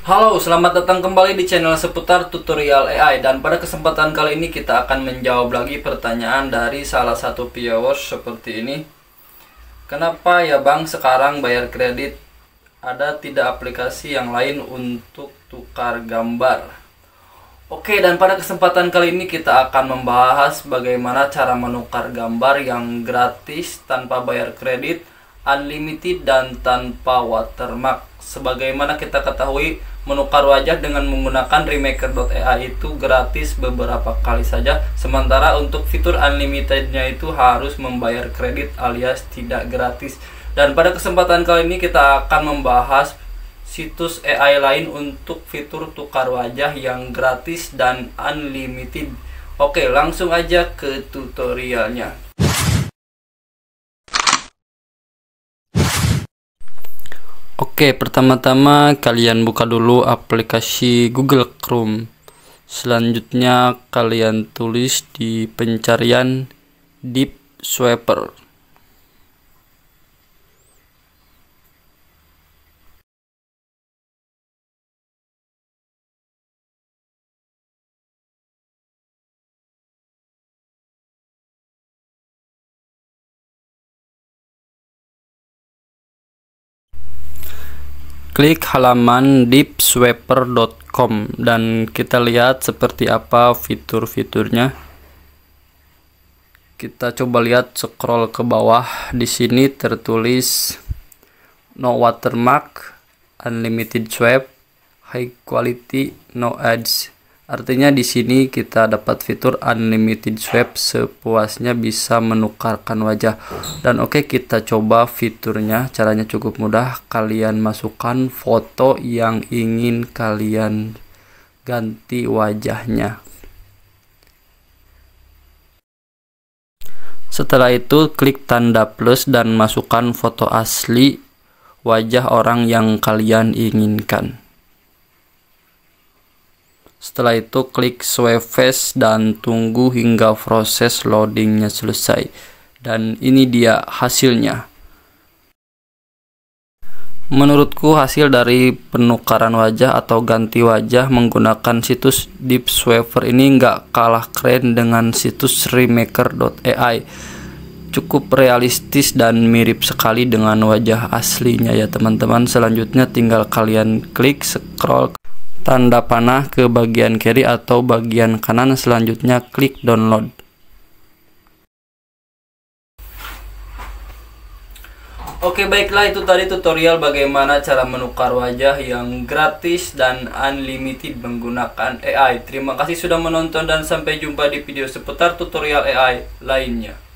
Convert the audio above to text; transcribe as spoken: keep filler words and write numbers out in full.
Halo, selamat datang kembali di channel seputar tutorial A I. Dan pada kesempatan kali ini kita akan menjawab lagi pertanyaan dari salah satu viewers seperti ini. Kenapa ya bang sekarang bayar kredit ada tidak aplikasi yang lain untuk tukar gambar? Oke, dan pada kesempatan kali ini kita akan membahas bagaimana cara menukar gambar yang gratis tanpa bayar kredit, unlimited dan tanpa watermark. Sebagaimana kita ketahui, menukar wajah dengan menggunakan remaker dot A I itu gratis beberapa kali saja, sementara untuk fitur unlimitednya itu harus membayar kredit alias tidak gratis. Dan pada kesempatan kali ini kita akan membahas situs A I lain untuk fitur tukar wajah yang gratis dan unlimited. Oke, langsung aja ke tutorialnya. Oke, pertama-tama kalian buka dulu aplikasi Google Chrome. Selanjutnya kalian tulis di pencarian Deep Sweeper. Klik halaman deep sweeper dot com dan kita lihat seperti apa fitur-fiturnya. Kita coba lihat, scroll ke bawah. Di sini tertulis no watermark, unlimited swipe, high quality, no ads. Artinya di sini kita dapat fitur unlimited swipe, sepuasnya bisa menukarkan wajah. Dan oke, kita coba fiturnya. Caranya cukup mudah. Kalian masukkan foto yang ingin kalian ganti wajahnya. Setelah itu klik tanda plus dan masukkan foto asli wajah orang yang kalian inginkan. Setelah itu klik swipe face dan tunggu hingga proses loadingnya selesai. Dan ini dia hasilnya. Menurutku hasil dari penukaran wajah atau ganti wajah menggunakan situs Deep Sweeper ini nggak kalah keren dengan situs remaker dot A I. Cukup realistis dan mirip sekali dengan wajah aslinya ya teman-teman. Selanjutnya tinggal kalian klik scroll tanda panah ke bagian kiri atau bagian kanan, selanjutnya klik download. Oke, baiklah, itu tadi tutorial bagaimana cara menukar wajah yang gratis dan unlimited menggunakan A I. Terima kasih sudah menonton dan sampai jumpa di video seputar tutorial A I lainnya.